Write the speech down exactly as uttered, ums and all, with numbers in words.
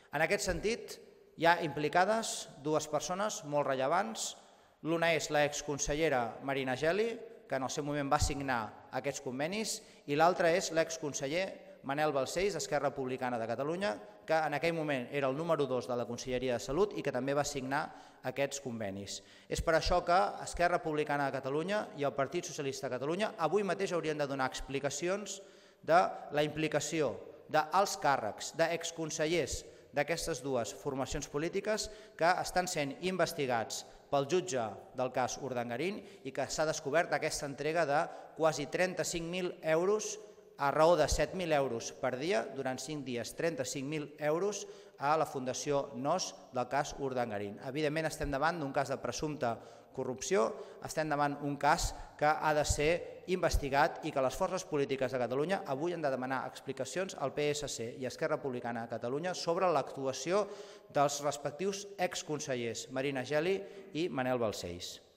En aquest sentit, hi ha implicades dues persones molt rellevants. L'una és l'exconsellera Marina Geli, que en el seu moment va signar aquests convenis, i l'altra és l'exconseller Manel Balcells, d'Esquerra Republicana de Catalunya, que en aquell moment era el número dos de la Conselleria de Salut i que també va signar aquests convenis. És per això que Esquerra Republicana de Catalunya i el Partit Socialista de Catalunya avui mateix haurien de donar explicacions de la implicació d'alts càrrecs, d'exconsellers d'aquestes dues formacions polítiques que estan sent investigats pel jutge del cas Urdangarín i que s'ha descobert aquesta entrega de quasi trenta-cinc mil euros a raó de set mil euros per dia, durant cinc dies, trenta-cinc mil euros a la Fundació Nos del cas Urdangarín. Evidentment estem davant d'un cas de presumpta corrupció, estem davant un cas que ha de ser investigat i que les forces polítiques de Catalunya avui han de demanar explicacions al P S C i a Esquerra Republicana de Catalunya sobre l'actuació dels respectius exconsellers Marina Geli i Manel Balcells.